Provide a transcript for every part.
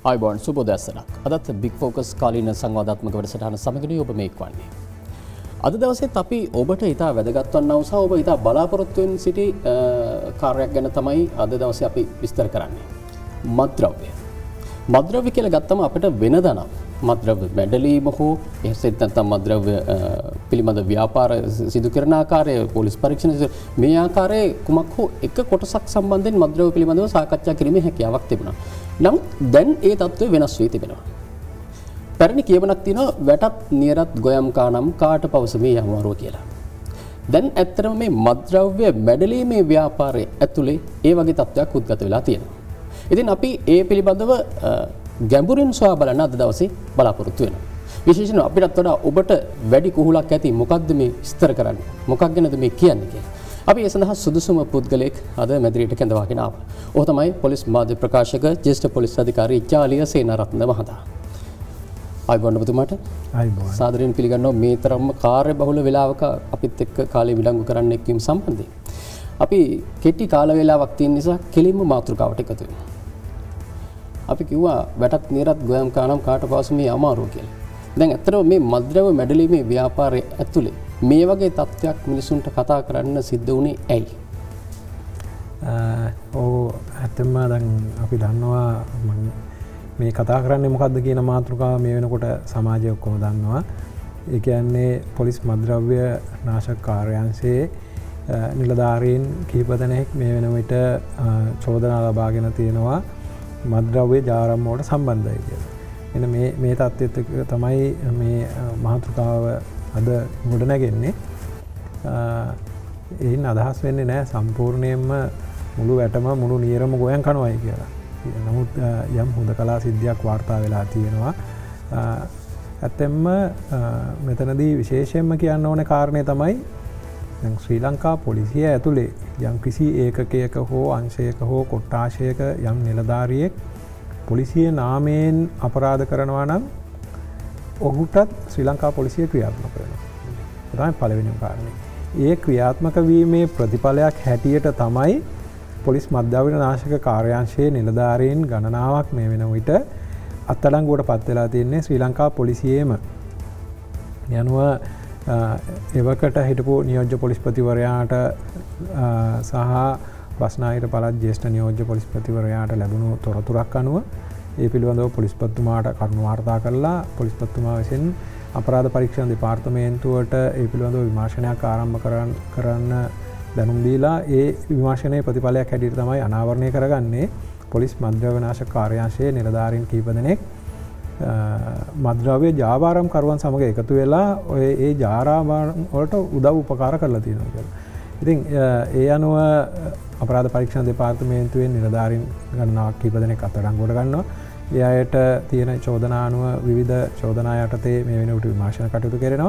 ආයුබෝවන් සුබ දැසනක්. අදත් බිග් ෆෝකස් කාලීන සංවාදාත්මක වැඩසටහන සමගින් ඔබ මේ එක්වන්නේ. අද දවසේත් අපි ඔබට ඉතා වැදගත් වන්නා වූ සහ ඔබ ඉතා බලාපොරොත්තු වෙන සිටි කාර්යයක් ගැන තමයි අද දවසේ අපි විස්තර කරන්නේ. මත්ද්‍රව්‍ය. මත්ද්‍රව්‍ය කියලා ගත්තම අපිට වෙනදා නම් මත්ද්‍රව්‍ය මැඩලීම හෝ එහෙත් නැත්නම් මත්ද්‍රව්‍ය පිළිබඳ ව්‍යාපාර සිදු කරන ආකාරය පොලිස් පරීක්ෂණ මේ ආකාරයේ කුමක් හෝ එක කොටසක් සම්බන්ධයෙන් මත්ද්‍රව්‍ය පිළිබඳව සාකච්ඡා කිරීමේ හැකියාවක් තිබුණා. නමුත් දැන් ඒ තත්ත්වය වෙනස් වී තිබෙනවා. පැරණි කියවනක් තියෙනවා වැටත් නියරත් ගොයම් කානම් කාට පවසමේ යමාරුව කියලා. දැන් ඇත්තටම මේ මත්ද්‍රව්‍ය මැඩලීමේ ව්‍යාපාරයේ ඇතුලේ ඒ වගේ තත්ත්වයක් උද්ගත වෙලා තියෙනවා. ඉතින් අපි ඒ පිළිබඳව ගැඹුරින් සොයා බලන්න අද දවසේ බලාපොරොත්තු වෙනවා. විශේෂයෙන්ම අපිටත් වඩා ඔබට වැඩි කුහුලක් ඇති මොකක්ද මේ විස්තර කරන්නේ? මොකක් ගැනද මේ කියන්නේ කියලා. අපි ඒ සඳහා සුදුසුම පුද්ගලයෙක් අද මැදිරියට කැඳවාගෙන ආවා. ඔහු තමයි පොලිස් මාධ්‍ය ප්‍රකාශක ජ්‍යෙෂ්ඨ පොලිස් අධිකාරී ජාලිය සේනාරත්න මහතා. ආයුබෝවන් ඔබතුමාට. ආයුබෝවන්. සාදරයෙන් පිළිගන්නවා මේ තරම්ම කාර්යබහුල වේලාවක අපිත් එක්ක කාලය විලංගු කරන්න එක්වීම සම්බන්ධයෙන්. අපි කෙටි කාල වේලාවක් තියෙන නිසා කෙලින්ම මාතෘකාවට එකතු වෙමු. අපි කිව්වා වැටත් නියරත් ගොයම් කානම් කාට පවසමේ අමාරුව කියලා. දැන් ඇත්තටම මේ මත්ද්‍රව්‍ය මැඩලීමේ ව්‍යාපාරයේ ඇතුලේ මේ වගේ තත්ත්වයක් මිනිසුන්ට කතා කරන්න සිද්ධ වුණේ ඇයි? ඇත්තම දැන් අපි දන්නවා මේ කතා කරන්නේ මොකක්ද කියන මාතෘකාව මේ වෙනකොට සමාජය ඔක්කොම දන්නවා. ඒ කියන්නේ පොලිස් මත්ද්‍රව්‍ය නාශක කාර්යාංශයේ නිලධාරීන් කිහිප දෙනෙක් මේ වෙන විට චෝදනා ලබාගෙන තියෙනවා මත්ද්‍රව්‍ය ජාවාරම් වලට සම්බන්ධයි කියලා. එන්න මේ තත්ත්වයට තමයි මේ මාතෘකාව අද ගොඩ නැගෙන්නේ. එයින් අදහස් වෙන්නේ නැහැ සම්පූර්ණයෙන්ම මුළු වැටම මුළු නියරම ගොයන් කනවායි කියලා. නමුත් යම් හොඳකලා සිද්ධියක් වාර්තා වෙලා තියෙනවා. ඇත්තෙන්ම මෙතනදී විශේෂයෙන්ම කියන්න ඕන කාරණය තමයි දැන් ශ්‍රී ලංකා පොලිසිය ඇතුලේ යම් කිසි ඒකකයක හෝ අංශයක හෝ කොට්ටාශයක යම් නිලධාරියෙක් පොලිසිය නාමයෙන් අපරාධ කරනවා නම් ඔහුටත් ශ්‍රී ලංකා පොලිසිය ක්‍රියාත්මක වෙනවා. ඒ තමයි පළවෙනිම කාරණේ. ඒ ක්‍රියාත්මක වීමේ ප්‍රතිඵලයක් හැටියට තමයි පොලිස් මත්ද්‍රව්‍ය නාශක කාර්යාංශයේ නිලධාරීන් ගණනාවක් මේ වෙන විට අත්අඩංගුවට පත් වෙලා තියෙන්නේ ශ්‍රී ලංකා පොලිසියේම. යනුව එවකට හිටපු නියෝජ්‍ය පොලිස්පතිවරයාට සහ බස්නාහිර පළාත් ජ්‍යෙෂ්ඨ නියෝජ්‍ය පොලිස්පතිවරයාට ලැබුණු තොරතුරක් අනුව ඒ පිළිබඳව පොලිස්පතිතුමාට කරුණු වාර්තා කරලා පොලිස්පතිතුමා විසින් අපරාධ පරීක්ෂණ දෙපාර්තමේන්තුවට ඒ පිළිබඳව විමර්ශනයක් ආරම්භ කරන්න දැනුම් දීලා ඒ විමර්ශනයේ ප්‍රතිඵලයක් හැටියට තමයි අනාවරණය කරගන්නේ පොලිස් මත්ද්‍රව්‍ය නාශක කාර්යාංශයේ නිලධාරීන් කීප දෙනෙක් මත්ද්‍රව්‍ය ජාවාරම් කරුවන් සමග එකතු වෙලා ඔය ඒ ජාවාරම් වලට උදව් උපකාර කරලා තියෙනවා කියලා. ඉතින් ඒ අනුව අපරාධ පරීක්ෂණ දෙපාර්තමේන්තුවේ නිලධාරීන් ගණනාවක් කීප දෙනෙක් අත්අඩංගුවට ගන්නවා. ඒ අයට තියෙන චෝදනා අනුව විවිධ චෝදනා යටතේ මේ වෙනකොට විමර්ශන කටයුතු කරනවා.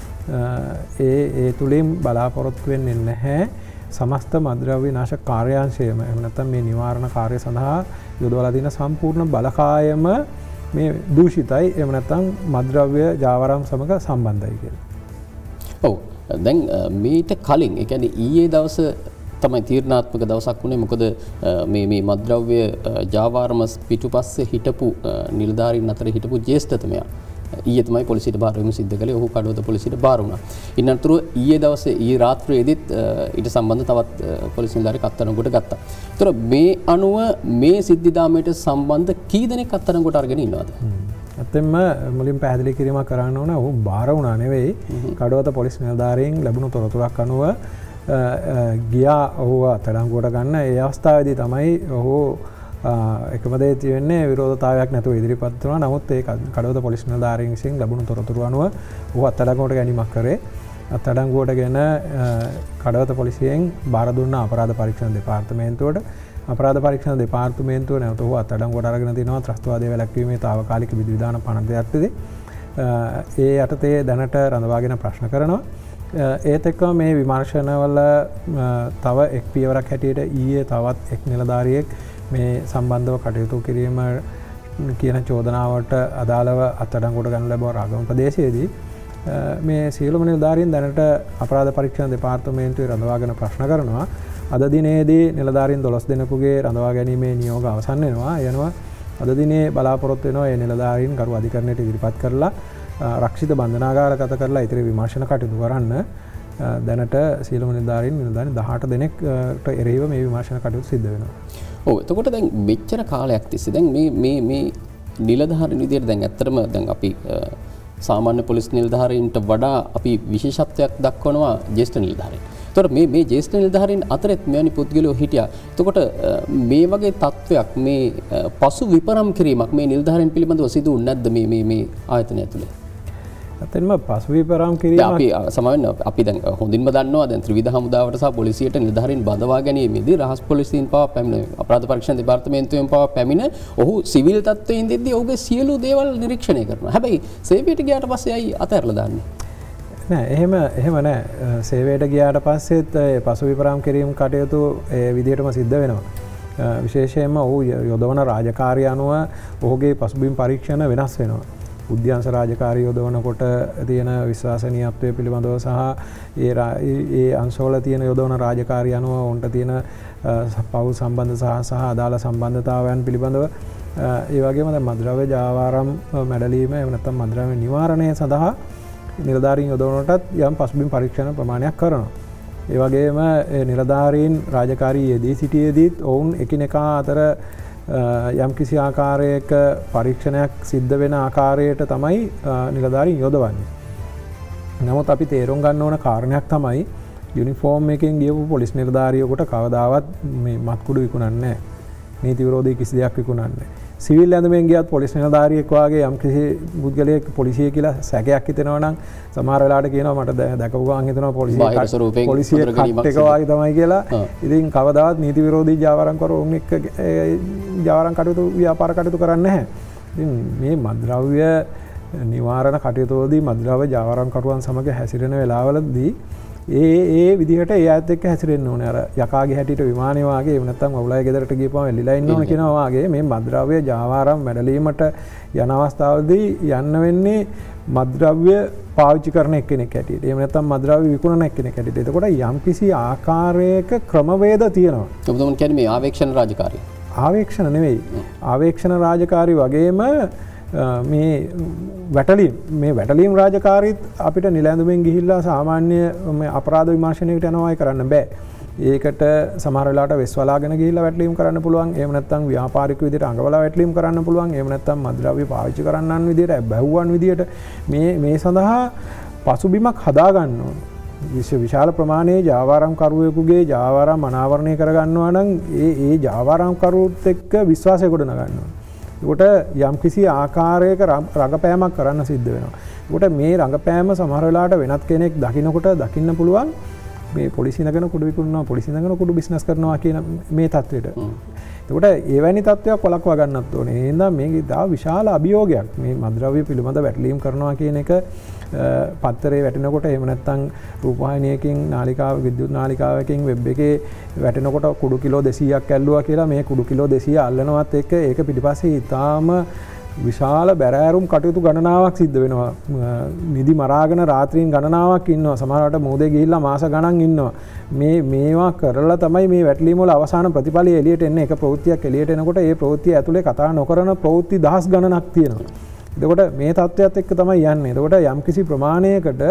ඒ තුලින් බලාපොරොත්තු වෙන්නේ නැහැ සමස්ත මත්ද්‍රව්‍ය නාශක කාර්යාංශයම එහෙම නැත්නම් මේ නිවාරණ කාර්ය සඳහා යොදවලා තියෙන සම්පූර්ණ බලකායම මේ දූෂිතයි එහෙම නැත්නම් මත්ද්‍රව්‍ය ජාවාරම් සමග සම්බන්ධයි කියලා. ඔව්. දැන් මීට කලින් ඒ කියන්නේ ඊයේ දවස තමයි තීරණාත්මක දවසක් වුණේ. මොකද මේ මත්ද්‍රව්‍ය ජාවාරම පිටුපස්සේ හිටපු නිලධාරීන් අතර හිටපු ජ්‍යෙෂ්ඨතමයා ඊයේ තමයි පොලිසියට බාර වීම සිද්ධ කළේ. ඔහු කඩවත පොලිසියට බාර වුණා. ඉන්නතුරු ඊයේ දවසේ ඊයේ රාත්‍රියේදීත් ඊට සම්බන්ධ තවත් පොලිස් නිලධාරියෙක් අත්අඩංගුවට ගත්තා. ඒතර මේ අනුව මේ සිද්ධිදාමයට සම්බන්ධ කී දෙනෙක් අත්අඩංගුවට අරගෙන ඉන්නවද? ඇත්තෙන්ම මුලින් පැහැදිලි කිරීමක් කරන්න ඕන. ඔහු බාර වුණා නෙවෙයි. කඩවත පොලිස් නිලධාරීන් ලැබුණු තොරතුරක් අනුව ගියා ඔහුව අත්අඩංගුවට ගන්න. ඒ අවස්ථාවේදී තමයි ඔහු එකම දේ තියෙන්නේ විරෝධතාවයක් නැතුව ඉදිරිපත් වුණා. නමුත් ඒ කඩවත පොලිස් නිලධාරීන් විසින් ලැබුණු තොරතුරු අනුව ඔහු අත්අඩංගුවට ගැනීමක් කරේ. අත්අඩංගුවටගෙන කඩවත පොලිසියෙන් බාර දුන්නා අපරාධ පරීක්ෂණ දෙපාර්තමේන්තුවට. අපරාධ පරීක්ෂණ දෙපාර්තමේන්තුව නැවත ඔහු අත්අඩංගුවට අරගෙන තිනවා ත්‍රස්තවාදය වැළැක්වීමේ తాවකාලික විධිවිධාන 52ක් ඒ යටතේ දැනට රඳවාගෙන ප්‍රශ්න කරනවා. ඒත් එක්කම මේ විමර්ශනවල තව එක් පියවරක් හැටියට ඊයේ තවත් එක් නිලධාරියෙක් මේ සම්බන්ධව කටයුතු කිරීම කියන චෝදනාවට අදාළව අත්අඩංගුවට ගන්න ලැබුව රාගම ප්‍රදේශයේදී මේ සියලුම නිලධාරීන් දැනට අපරාධ පරීක්ෂණ දෙපාර්තමේන්තුවේ රඳවාගෙන ප්‍රශ්න කරනවා. අද දිනේදී නිලධාරීන් 12 දෙනෙකුගේ රඳවා ගැනීමේ නියෝග අවසන් වෙනවා. යනවා අද දිනේ බලාපොරොත්තු වෙනවා මේ නිලධාරීන් කරු අධිකරණයට ඉදිරිපත් කරලා රක්ෂිත බන්ධනාගාරගත කරලා ඉතිරි විමර්ශන කටයුතු කරන්න දැනට සියලුම නිලධාරීන් 18 දෙනෙක්ට එරෙහිව මේ විමර්ශන කටයුතු සිද්ධ වෙනවා. ඔව් එතකොට දැන් මෙච්චර කාලයක් තිස්සේ දැන් මේ නිලධාරීන් විදියට දැන් ඇත්තටම දැන් අපි සාමාන්‍ය පොලිස් නිලධාරීන්ට වඩා අපි විශේෂත්වයක් දක්වනවා ජ්‍යෙෂ්ඨ නිලධාරීන්. එතකොට මේ ජ්‍යෙෂ්ඨ නිලධාරීන් අතරෙත් මෙවැනි පුද්ගලයෝ හිටියා. එතකොට මේ වගේ තත්වයක් මේ පසු විපරම් කිරීමක් මේ නිලධාරීන් පිළිබඳව සිදු වුනේ නැද්ද මේ ආයතනය ඇතුලේ? ඇත්තටම පසු විපරම් කිරීම අපි සමාවෙන්න අපි දැන් හොඳින්ම දන්නවා දැන් ත්‍රිවිධ හමුදාවට සහ පොලිසියට නිලධාරීන් බඳවා ගැනීමේදී රහස් පොලිසියෙන් පවා පැමිණ අපරාධ පරීක්ෂණ දෙපාර්තමේන්තුවෙන් පවා පැමිණ ඔහු සිවිල් තත්ත්වයේ ඉඳිද්දී ඔහුගේ සියලු දේවල් නිරීක්ෂණය කරනවා. හැබැයි සේවයට ගියාට පස්සේ අයි අතහැරලා දාන්නේ. නෑ එහෙම නෑ. සේවයට ගියාට පස්සෙත් පසු විපරම් කිරීම කටයුතු ඒ විදිහටම සිද්ධ වෙනවා. විශේෂයෙන්ම ඔහු යොදවන රාජකාරිය අනුව ඔහුගේ පසුබිම් පරීක්ෂණ වෙනස් වෙනවා. උද්‍යංශ රාජකාරී යොදවනකොට තියෙන විශ්වාසනීයත්වය පිළිබඳව සහ ඒ අංශවල තියෙන යොදවන රාජකාරී අනුව උන්ට තියෙන පවුල් සම්බන්ධ සහ අදාළ සම්බන්ධතාවයන් පිළිබඳව ඒ වගේම දැන් මද්ද්‍රව්‍ය ජාවාරම් මැඩලීම එහෙම නැත්නම් මද්ද්‍රව්‍ය නිවාරණය සඳහා නිලධාරීන් යොදවනටත් යම් පසුබිම් පරීක්ෂණ ප්‍රමාණයක් කරනවා. ඒ වගේම නිලධාරීන් රාජකාරී යෙදී සිටියේදීත් ඔවුන් එකිනෙකා අතර යම් කිසි ආකාරයක පරීක්ෂණයක් සිද්ධ වෙන ආකාරයට තමයි නිලධාරීන් යොදවන්නේ. නමුත් අපි තේරුම් ගන්න ඕන කාරණයක් තමයි යුනිෆෝම් එකෙන් ගියපු පොලිස් නිලධාරියෙකුට කවදාවත් මේ මත්කුඩු විකුණන්නේ නැහැ. නීති විරෝධී කිසි දෙයක් විකුණන්නේ නැහැ. සිවිල් ඇඳුමෙන් ගියත් පොලිස් නිලධාරියෙක් වාගේ යම් කිසි පුද්ගලයෙක් පොලිසිය කියලා සැකයක් හිතෙනවා නම් සමහර වෙලාවට කියනවා මට දැකපු ගමන් හිතෙනවා පොලිසිය කට් එක වාගේ තමයි කියලා. ඉතින් කවදාවත් නීති විරෝධී ජාවාරම්කරු උන් එක්ක ජාවාරම් කටයුතු ව්‍යාපාර කටයුතු කරන්නේ නැහැ. ඉතින් මේ මද්ද්‍රව්‍ය නිවාරණ කටයුතුවලදී මද්ද්‍රව්‍ය ජාවාරම්කරුවන් සමග හැසිරෙන වෙලාවලදී ඒ විදිහට ඒ අයත් එක්ක හැසිරෙන්න ඕනේ. අර යකාගේ හැටියට විමානේ වාගේ එහෙම නැත්නම් අවුලයි ගෙදරට ගියපුවම එල්ලිලා ඉන්න ඕන කියනවා වාගේ මේ මද්ද්‍රව්‍ය ජාවාරම් මැඩලීමට යන අවස්ථාවලදී යන්න වෙන්නේ මද්ද්‍රව්‍ය පාවිච්චි කරන එක්කෙනෙක් හැටියට. එහෙම නැත්නම් මද්ද්‍රව්‍ය විකුණන එක්කෙනෙක් හැටියට. එතකොට යම්කිසි ආකාරයක ක්‍රමවේද තියෙනවා. ඔබතුමන් කියන්නේ මේ ආවේක්ෂණ රාජකාරිය. ආවේක්ෂණ නෙවෙයි. ආවේක්ෂණ රාජකාරී වගේම මේ වැටලීම් රාජකාරීත් අපිට නිල ඇඳුමෙන් ගිහිල්ලා සාමාන්‍ය අපරාධ විමර්ශනයකට යනවායි කරන්න බෑ. ඒකට සමහර වෙලාවට වෙස් වලාගෙන ගිහිල්ලා වැටලීම් කරන්න පුළුවන්. එහෙම නැත්නම් ව්‍යාපාරික විදිහට අඟවලා වැටලීම් කරන්න පුළුවන්. එහෙම නැත්නම් මද්ද්‍රව්‍ය පාවිච්චි කරන්නන් විදිහට බැහුවන් විදිහට මේ සඳහා පසුබිමක් හදා ගන්න ඕනේ. විශාල ප්‍රමාණයේ ජාවාරම්කරුවෙකුගේ ජාවාරම් අනාවරණය කරගන්නවා නම් ඒ ජාවාරම්කරුවත් එක්ක විශ්වාසය ගොඩනගන්න ඕනේ. ඒකට යම් කිසි ආකාරයක රඟපෑමක් කරන්න සිද්ධ වෙනවා. ඒකට මේ රඟපෑම සමහර වෙලාවට වෙනත් කෙනෙක් දකින්නකොට දකින්න පුළුවන් මේ පොලිසිය නගන කුඩු විකුණනවා පොලිසිය නගන කුඩු බිස්නස් කරනවා කියන මේ තත්ත්වයට. ඒකට එවැනි තත්ත්වයක් වළක්වා ගන්නත් ඕනේ. ඒ හින්දා මේකේ තා විශාල අභියෝගයක් මේ මද්ද්‍රව්‍ය පිළිබඳ වැටලීම් කරනවා කියන එක පත්තරේ වැටෙනකොට එහෙම නැත්නම් රූපවාහිනියකින් නාලිකාව විද්‍යුත් නාලිකාවකින් වෙබ් එකේ වැටෙනකොට කුඩු කිලෝ 200ක් ඇල්ලුවා කියලා මේ කුඩු කිලෝ 200 අල්ලනවත් එක්ක ඒක පිටිපස්සේ ඊටාම විශාල බැරෑරුම් කටයුතු ගණනාවක් සිද්ධ වෙනවා. නිදි මරාගෙන රාත්‍රීන් ගණනාවක් ඉන්නවා. සමහරවිට මෝදේ ගිහිල්ලා මාස ගණන් ඉන්නවා. මේවා කරලා තමයි මේ වැටලීම් වල අවසාන ප්‍රතිඵලය එළියට එන්නේ. එක ප්‍රවෘත්තියක් එළියට එනකොට ඒ ප්‍රවෘත්තිය ඇතුලේ කතා නොකරන ප්‍රවෘත්ති දහස් ගණනක් තියෙනවා. එතකොට මේ තත්ත්වයක් එක්ක තමයි යන්නේ. එතකොට යම්කිසි ප්‍රමාණයකට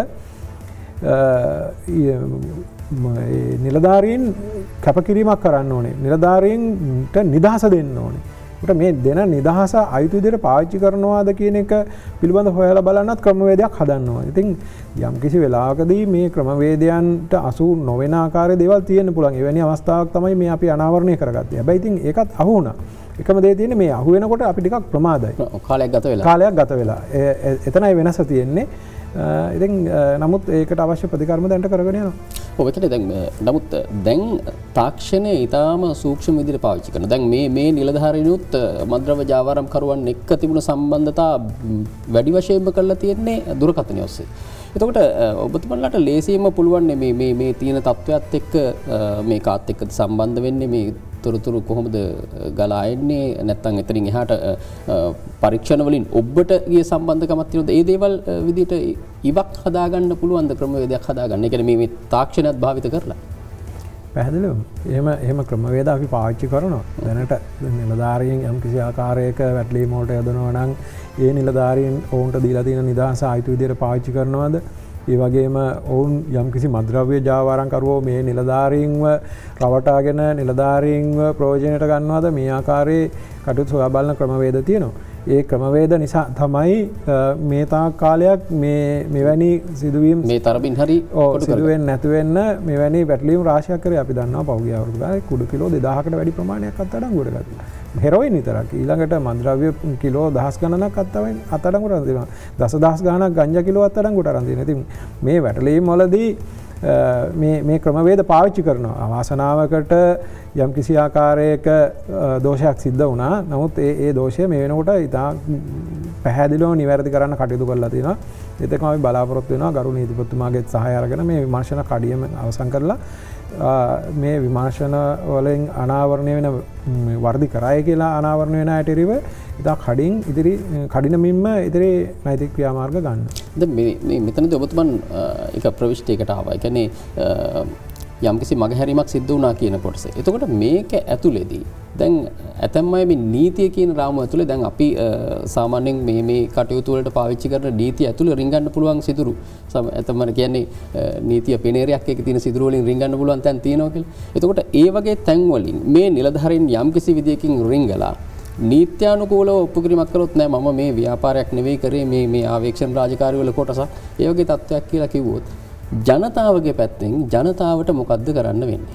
නිලධාරීන් කැපකිරීමක් කරන්න ඕනේ. නිලධාරීන්ට නිදහස දෙන්න ඕනේ. ඒකට මේ දෙන නිදහස අයිති විදිහට පාවිච්චි කරනවාද කියන එක පිළිබඳ හොයලා බලන්නත් ක්‍රමවේදයක් හදන්න ඕනේ. ඉතින් යම්කිසි වෙලාවකදී මේ ක්‍රමවේදයන්ට අසු නොවන ආකාරයේ දේවල් තියෙන්න පුළුවන්. එවැනි අවස්ථාවක් තමයි මේ අපි අනාවරණය කරගත්තේ. හැබැයි ඉතින් ඒකත් අහු වුණා. එකම දේ තියෙන්නේ මේ අහු වෙනකොට අපි ටිකක් ප්‍රමාදයි. කාලයක් ගත වෙලා. එතනයි වෙනස තියෙන්නේ. ඉතින් නමුත් ඒකට අවශ්‍ය ප්‍රතිකර්ම දැන්ට කරගෙන යනවා. ඔව් එතන දැන් නමුත් දැන් තාක්ෂණය ඊටාම සූක්ෂම විදිහට පාවිච්චි කරනවා. දැන් මේ නිලධාරීනුත් මද්ද්‍රව්‍ය ජාවාරම්කරුවන් එක්ක තිබුණු සම්බන්ධතා වැඩි වශයෙන්ම කරලා තියෙන්නේ දුරකථනය ඔස්සේ. එතකොට ඔබතුමන්ලාට ලේසියෙන්ම පුළුවන් මේ තියෙන තත්ත්වයක් එක්ක මේ කාත් එක්ක සම්බන්ධ වෙන්නේ මේ තොරතුරු කොහොමද ගලා එන්නේ නැත්නම් එතනින් එහාට පරීක්ෂණ වලින් ඔබට ගිය සම්බන්ධකමක් තියෙනවද? ඒ දේවල් විදිහට ඉවක් හදාගන්න පුළුවන්ද ක්‍රමවේදයක් හදාගන්න? ඒ කියන්නේ මේ තාක්ෂණයත් භාවිත කරලා. පැහැදිලිවම එහෙම ක්‍රමවේද අපි පාවිච්චි කරනවා. දැනට නිලධාරීන් යම් කිසි ආකාරයක වැටලීම් වලට යොදනවා නම් ඒ නිලධාරීන් ඔවුන්ට දීලා තියෙන නිදහස අයිති විදිහට පාවිච්චි කරනවද? ඒ වගේම ඔවුන් යම් කිසි මද්‍රව්‍ය ජාවාරම්කරුවෝ මේ නිලධාරීන්ව රවටාගෙන නිලධාරීන්ව ප්‍රයෝජනයට ගන්නවද? මේ ආකාරයේ කටයුතු සොයා බලන ක්‍රමවේද තියෙනවා. ඒ ක්‍රමවේද නිසා තමයි මේ තාක් කාලයක් මෙවැනි සිදුවීම් මේ තරමින් හරි සිදුවෙන්නේ නැති වෙන්න මෙවැනි වැටලීම් රාශියක් කරේ අපි දන්නවා පහුගිය අවුරුදු ගානේ කුඩු කිලෝ 2000කට වැඩි ප්‍රමාණයක් අත්අඩංගුවට ගත්තා. හෙරොයින් විතරක් ඊළඟට මද්‍රව්‍ය කිලෝ දහස් ගණනක් අත්අඩංගුවට අරන් දෙනවා. දසදහස් ගණනක් ගංජා කිලෝ අත්අඩංගුවට අරන් දෙනවා. ඉතින් මේ වැටලීම් වලදී මේ ක්‍රමවේද පාවිච්චි කරනවා. අවාසනාවකට යම් කිසි ආකාරයක දෝෂයක් සිද්ධ වුණා. නමුත් ඒ දෝෂය මේ වෙනකොට ඉතා පැහැදිලිව නිවැරදි කරන්න කටයුතු කරලා තියෙනවා. ඒකම අපි බලාපොරොත්තු වෙනවා ගරු නීතිපතිතුමාගේ සහාය අරගෙන මේ විමර්ශන කඩියම අවසන් කරලා මේ විමර්ශන වලින් අනාවරණය වෙන වර්ධි කරාය කියලා අනාවරණය වෙන අයට ඉරිව ඉතා කඩිනමින්ම ඉදිරි නෛතික ක්‍රියාමාර්ග ගන්න. දැන් මෙතනදී ඔබතුමන් එක ප්‍රවිෂ්ටයකට ආවා. ඒ කියන්නේ යම්කිසි මගහැරීමක් සිද්ධ වුණා කියන කොටස. එතකොට මේක ඇතුළේදී දැන් ඇතැම් අය මේ නීතිය කියන රාමුව ඇතුළේ දැන් අපි සාමාන්‍යයෙන් මේ කටයුතු වලට පාවිච්චි කරන නීතිය ඇතුළේ රින්ගන්න පුළුවන් සිදුරු ඇතැම් අය කියන්නේ නීතිය පෙනේරයක් එකේ තියෙන සිදුරු වලින් රින්ගන්න පුළුවන් තැන් තියෙනවා කියලා. එතකොට ඒ වගේ තැන් වලින් මේ නිලධාරීන් යම්කිසි විදියකින් රින්ගලා නීත්‍යානුකූලව ඔප්පු කිරීමක් කළොත් නෑ මම මේ ව්‍යාපාරයක් නෙවෙයි කරේ මේ ආවේක්ෂණ රාජකාරී වල කොටසක් ඒ වගේ තත්ත්වයක් කියලා කිව්වොත් ජනතාවගේ පැත්තෙන් ජනතාවට මොකද්ද කරන්න වෙන්නේ?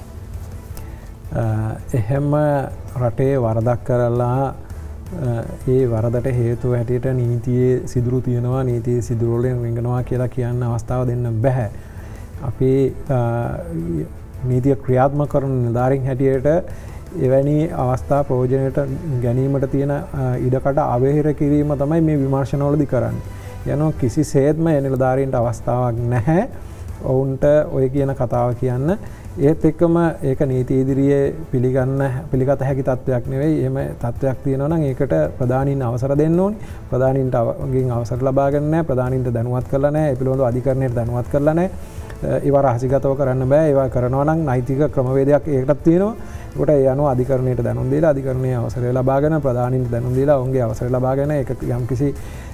එහෙම රටේ වරදක් කරලා ඒ වරදට හේතුව හැටියට නීතියේ සිදුරු තියෙනවා නීතියේ සිදුරු වලින් රිංගනවා කියලා කියන්න අවස්ථාව දෙන්න බෑ. අපි නීතිය ක්‍රියාත්මක කරන නිලධාරීන් හැටියට එවැනි අවස්ථා ප්‍රයෝජනයට ගැනීමට තියෙන ඉඩකඩ අවහිර කිරීම තමයි මේ විමර්ශනවලදී කරන්නේ. යනවා කිසිසේත්ම නිලධාරීන්ට අවස්ථාවක් නැහැ ඔවුන්ට ඔය කියන කතාව කියන්න. ඒත් එක්කම ඒක නීති ඉදිරියේ පිළිගත හැකි තත්ත්වයක් නෙවෙයි. එහෙම තත්ත්වයක් තියෙනවා නම් ඒකට ප්‍රධානීන් අවසර දෙන්න ඕනි. ප්‍රධානීන්ටගෙන් අවසර ලබා ගන්න නැහැ. ප්‍රධානීන්ට දැනුවත් කරලා නැහැ. ඒ පිළිබඳව අධිකරණයට දැනුවත් කරලා නැහැ. ඒවා රහසිගතව කරන්න බෑ. ඒවා කරනවා නම් නෛතික ක්‍රමවේදයක් ඒකටත් තියෙනවා. ඒකට ඒ අනුව අධිකරණයට දැනුම් දීලා අධිකරණයේ අවසරය ලබාගෙන ප්‍රධානීන්ට දැනුම් දීලා ඔවුන්ගේ අවසරය ලබාගෙන ඒක යම්කිසි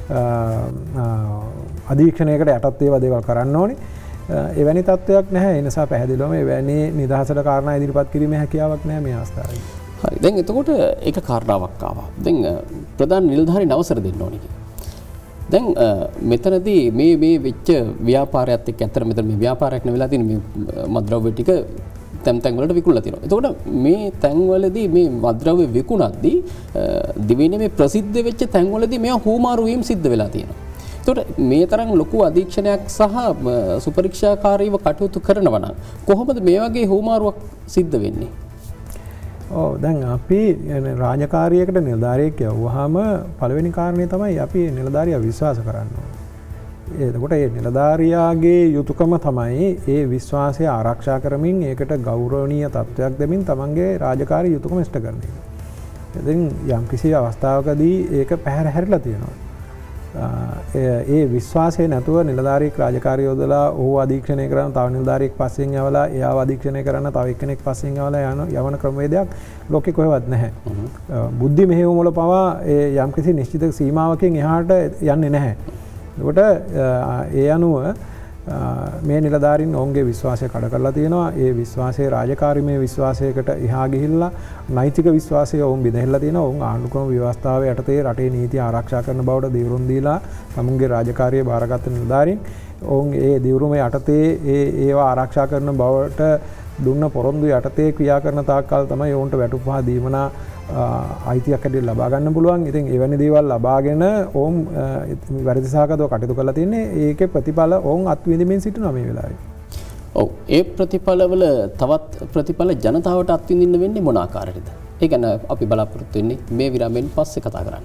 අධීක්ෂණයකට යටත් ඒවා දේවල් කරන්න ඕනේ. එවැනි තත්ත්වයක් නැහැ. ඒ නිසා පැහැදිලිවම එවැනි නිදහසට කාරණා ඉදිරිපත් කිරීමේ හැකියාවක් නැහැ මේ අවස්ථාවේ. හරි. දැන් එතකොට ඒක කාරණාවක් ආවා. දැන් ප්‍රධාන නිලධාරීන් අවසර දෙන්න ඕනේ කියලා. දැන් මෙතනදී මේ වෙච්ච ව්‍යාපාරයත් එක්ක ඇත්තට මෙතන මේ ව්‍යාපාරයක් නෙවෙලා තියෙන මේ මද්‍රව්‍ය ටික තැන් වලට විකුණලා තියෙනවා. එතකොට මේ තැන්වලදී මේ මද්‍රව්‍ය විකුණද්දී දිවයිනේ මේ ප්‍රසිද්ධ වෙච්ච තැන්වලදී මේවා හුමාරු වීම සිද්ධ වෙලා තියෙනවා. එතකොට මේ තරම් ලොකු අධීක්ෂණයක් සහ සුපරීක්ෂාකාරීව කටයුතු කරනවා නම් කොහොමද මේ වගේ හුමාරුවක් සිද්ධ වෙන්නේ? දැන් අපි රාජකාරියකට නිලධාරියෙක් යවුවාම පළවෙනි කාරණේ තමයි අපි නිලධාරියා විශ්වාස කරන්න ඕනේ. එතකොට ඒ නිලධාරියාගේ යුතුයකම තමයි ඒ විශ්වාසය ආරක්ෂා කරමින් ඒකට ගෞරවනීය තත්ත්වයක් දෙමින් තමන්ගේ රාජකාරී යුතුයකම ඉෂ්ට කරන එක. ඉතින් යම් කිසි අවස්ථාවකදී ඒක පැහැර හැරිලා තියෙනවා. ඒ විශ්වාසය නැතුව නිලධාරියෙක් රාජකාරිය යොදලා ඔහු අධීක්ෂණය කරන තව නිලධාරියෙක් පස්සෙන් යවලා එයාව අධීක්ෂණය කරන තව එක්කෙනෙක් පස්සෙන් යවලා යවන ක්‍රමවේදයක් ලෝකේ කොහෙවත් නැහැ. බුද්ධි මෙහෙයුම් වල පවා යම්කිසි නිශ්චිත සීමාවකින් එහාට යන්නේ නැහැ. ඒකට ඒ අනුව මේ නිලධාරීන් ඔවුන්ගේ විශ්වාසය කඩ කරලා තියෙනවා. ඒ විශ්වාසයේ රාජකාරීමේ විශ්වාසයකට එහා ගිහිල්ලා නෛතික විශ්වාසය ඔවුන් බිඳහැල්ලා තියෙනවා. ඔවුන් ආණ්ඩුක්‍රම ව්‍යවස්ථාව යටතේ රටේ නීතිය ආරක්ෂා කරන බවට දිවුරුම් දීලා තමුන්ගේ රාජකාරිය බාරගත් නිලධාරීන් ඔවුන් ඒ දිවුරුම යටතේ ඒවා ආරක්ෂා කරන බවට දුන්න පොරොන්දු යටතේ ක්‍රියා කරන තාක් කාල තමයි ඔවුන්ට වැටුප්පහ දීමනා අයිතියක් ඇඩිය ලබා ගන්න පුළුවන්. ඉතින් එවැනි දේවල් ලබාගෙන ඔවුන් වැරදි සහගතව කටයුතු කරලා තින්නේ. ඒකේ ප්‍රතිඵල ඔවුන් අත්විඳින්මින් සිටිනවා මේ වෙලාවේ. ඔව් ඒ ප්‍රතිඵලවල තවත් ප්‍රතිඵල ජනතාවට අත්විඳින්න වෙන්නේ මොන ආකාරයකද? ඒ ගැන අපි බලාපොරොත්තු වෙන්නේ මේ විරාමයෙන් පස්සේ කතා කරන්න.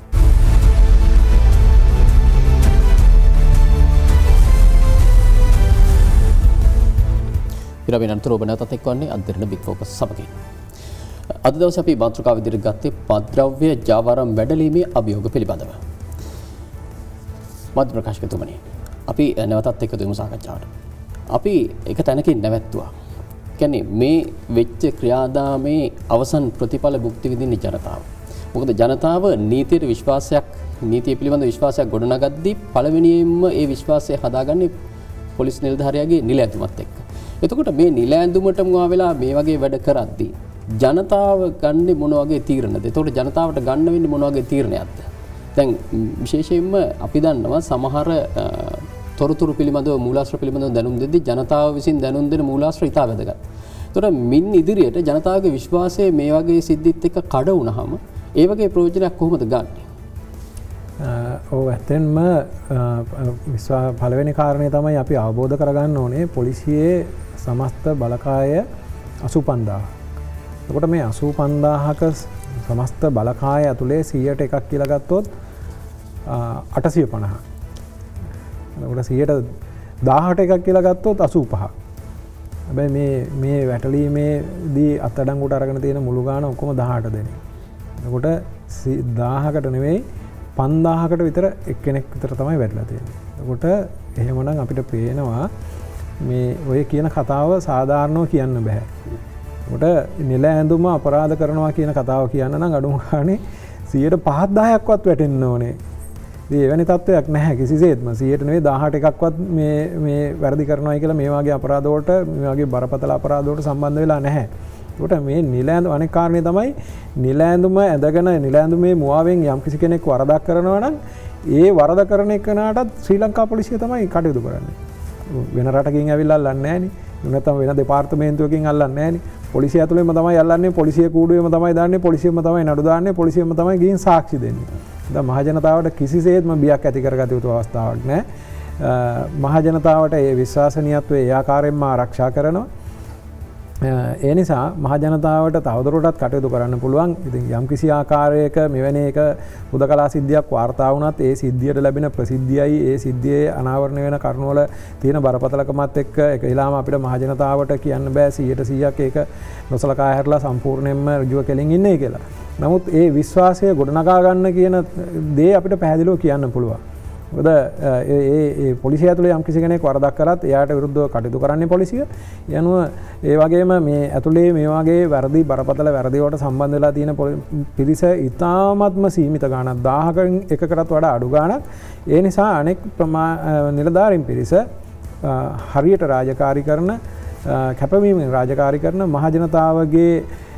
විරාමයෙන් අනතුරු ඔබ නැවතත් එක්වන්නේ අධිරණ බිග් ෆෝකස් සමගින්. අද දවසේ අපි මාතෘකාව විදිහට ගත්තේ මද්‍රව්‍ය ජාවාරම් වැඩලීමේ අභියෝග පිළිබඳව. මත් ප්‍රකාශකතුමනි අපි නැවතත් එකතු වෙමු සාකච්ඡාවට. අපි එක තැනකින් නැවැත්තුවා. කියන්නේ මේ වෙච්ච ක්‍රියාදාමේ අවසන් ප්‍රතිඵල භුක්ති විඳින්නේ ජනතාව. මොකද ජනතාව නීතියට විශ්වාසයක් නීතිය පිළිබඳ විශ්වාසයක් ගොඩනගද්දී පළවෙනියෙන්ම ඒ විශ්වාසය හදාගන්නේ පොලිස් නිලධාරියාගේ නිල ඇඳුමත් එක්ක. එතකොට මේ නිල ඇඳුමට මුවා වෙලා මේ වගේ වැඩ කරද්දී ජනතාව ගන්න මොන වගේ තීරණද? එතකොට ජනතාවට ගන්න වෙන්නේ මොන වගේ තීරණයක්ද? දැන් විශේෂයෙන්ම අපි දන්නවා සමහර තොරතුරු පිළිබඳව මූලාශ්‍ර පිළිබඳව දැනුම් දෙද්දී ජනතාව විසින් දැනුම් දෙන මූලාශ්‍ර ඉතා වැදගත්. එතකොට මින් ඉදිරියට ජනතාවගේ විශ්වාසය මේ වගේ සිද්ධිත් එක්ක කඩ වුණාම ඒ වගේ ප්‍රයෝජනයක් කොහොමද ගන්න? ඇත්තෙන්ම පළවෙනි කාරණය තමයි අපි අවබෝධ කරගන්න ඕනේ පොලිසියේ සමස්ත බලකාය 85000. එතකොට මේ 85000ක සමස්ත බලකාය ඇතුලේ 100ට එකක් කියලා ගත්තොත් 850. එතකොට 100ට 18 එකක් කියලා ගත්තොත් 85. හැබැයි මේ වැටලීමේදී අත්අඩංගුවට අරගෙන තියෙන මුළු ගාන ඔක්කොම 18 දෙනෙක්. එතකොට 1000කට නෙවෙයි 5000කට විතර එක්කෙනෙක් විතර තමයි වැටලා තියෙන්නේ. එතකොට එහෙමනම් අපිට පේනවා මේ ඔය කියන කතාව සාධාරණව කියන්න බෑ. එතකොට නිල ඇඳුම අපරාධ කරනවා කියන කතාව කියන්න නම් අඩුම ගානේ 5%-10%ක්වත් වැටෙන්න ඕනේ. ඉතින් එවැනි තත්ත්වයක් නැහැ කිසිසේත්ම. 100ට නෙවෙයි 18 එකක්වත් මේ වැරදි කරනවායි කියලා මේ වගේ අපරාධ වලට මේ වගේ බරපතල අපරාධ වලට සම්බන්ධ වෙලා නැහැ. ඒකට මේ නිල ඇඳුම අනෙක් කාරණේ තමයි නිල ඇඳුම ඇඳගෙන නිල ඇඳුමේ මුවාවෙන් යම් කිසි කෙනෙක් වරදක් කරනවා නම් ඒ වරද කරන එකනටත් ශ්‍රී ලංකා පොලිසිය තමයි කටයුතු කරන්නේ. වෙන රටකින් ඇවිල්ලා අල්ලන්නේ නැහනේ. නැත්නම් වෙන දෙපාර්තමේන්තුවකින් අල්ලන්නේ නැහනේ. පොලිසිය ඇතුළේම තමයි අල්ලන්නේ, පොලිසිය කූඩුවේම තමයි දාන්නේ, පොලිසියම තමයි නඩු දාන්නේ, පොලිසියම තමයි ගිහින් සාක්ෂි දෙන්නේ. දැන් මහ ජනතාවට කිසිසේත්ම බියක් ඇති කරගත යුතු අවස්ථාවක් නැහැ. මහ ජනතාවට ඒ විශ්වාසනීයත්වය ඒ ආකාරයෙන්ම ආරක්ෂා කරනවා. ඒ නිසා මහ ජනතාවට තවදුරටත් කටයුතු කරන්න පුළුවන්. ඉතින් යම් කිසි ආකාරයක මෙවැනි එක හුදකලා සිද්ධියක් වාර්තා වුණත් ඒ සිද්ධියට ලැබෙන ප්‍රසිද්ධියයි ඒ සිද්ධියේ අනාවරණය වෙන කරුණවල තියෙන බරපතලකමත් එක්ක එකහිලාම අපිට මහ ජනතාවට කියන්න බෑ 100%ක් ඒක නොසලකා හැරලා සම්පූර්ණයෙන්ම ඍජුව කෙලින් ඉන්නේ කියලා. නමුත් ඒ විශ්වාසය ගොඩනගා ගන්න කියන දේ අපිට පැහැදිලිව කියන්න පුළුවන්. මොකද ඒ පොලිසිය ඇතුලේ යම් කිසි කෙනෙක් වරදක් කරත් එයාට විරුද්ධව කටයුතු කරන්නේ පොලිසිය. යනුව ඒ වගේම මේ ඇතුලේ මේ වගේ වැරදි බරපතල වැරදි වලට සම්බන්ධ වෙලා තියෙන පිරිස ඉතාමත්ම සීමිත ගාණක් 1000කින් එකකටත් වඩා අඩු ගාණක්. ඒ නිසා අනෙක් නිලධාරීන් පිරිස හරියට රාජකාරී කරන කැපවීමෙන් රාජකාරී කරන මහ ජනතාවගේ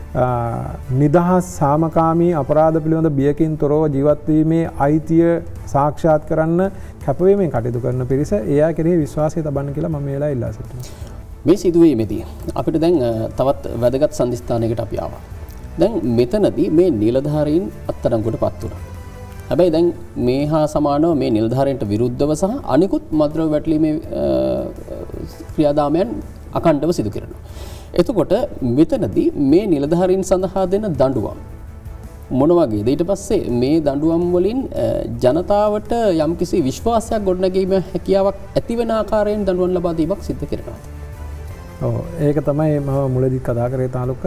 නිදහස් සාමකාමී අපරාධ පිළිබඳ බියකින් තොරව ජීවත්වීමේ අයිතිය සාක්ෂාත් කරන්න කැපවීමෙන් කටයුතු කරන පිරිස එයා කෙරෙහි විශ්වාසය තබන්න කියලා මම වෙලා ඉල්ලා සිටිනවා. මේ සිදුවීමේදී අපිට දැන් තවත් වැදගත් සම්දිස්ථානයකට අපි ආවා. දැන් මෙතනදී මේ නිලධාරීන් අත්අඩංගුවට පත් වුණා. හැබැයි දැන් මේ හා සමානව මේ නිලධාරීන්ට විරුද්ධව සහ අනිකුත් මද්ද්‍රව්‍ය වැටලීමේ ක්‍රියාදාමයන් අකණ්ඩව සිදු කරනවා. එතකොට මෙතනදී මේ නිලධාරීන් සඳහා දෙන දඬුවම් මොන වගේද? ඊට පස්සේ මේ දඬුවම් වලින් ජනතාවට යම්කිසි විශ්වාසයක් ගොඩනැගීම හැකියාවක් ඇති වෙන ආකාරයෙන් දඬුවම් ලබා දීමක් සිදු කරනවා. ඔව් ඒක තමයි මම මුලදී කතා කරේ තාලුක